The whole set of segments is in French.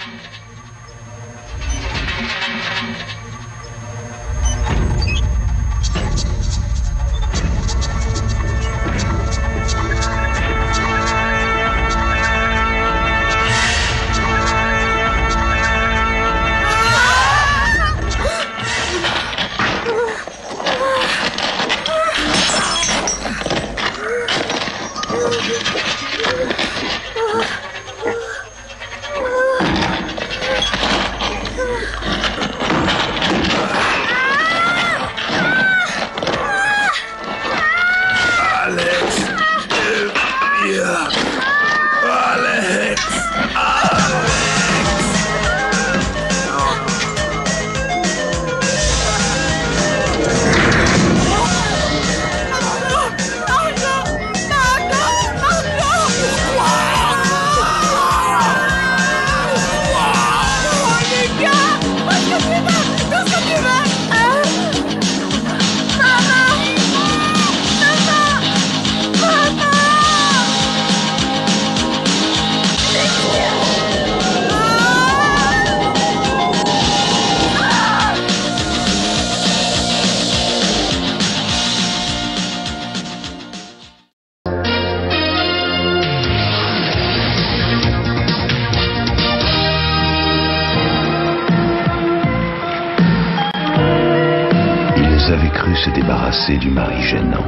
Se débarrasser du mari gênant.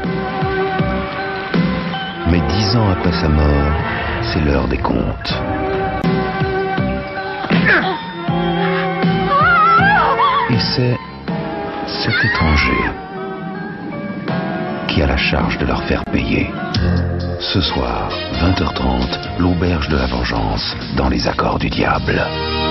Mais 10 ans après sa mort, c'est l'heure des comptes. Et c'est cet étranger qui a la charge de leur faire payer. Ce soir, 20h30, l'auberge de la vengeance dans les accords du diable.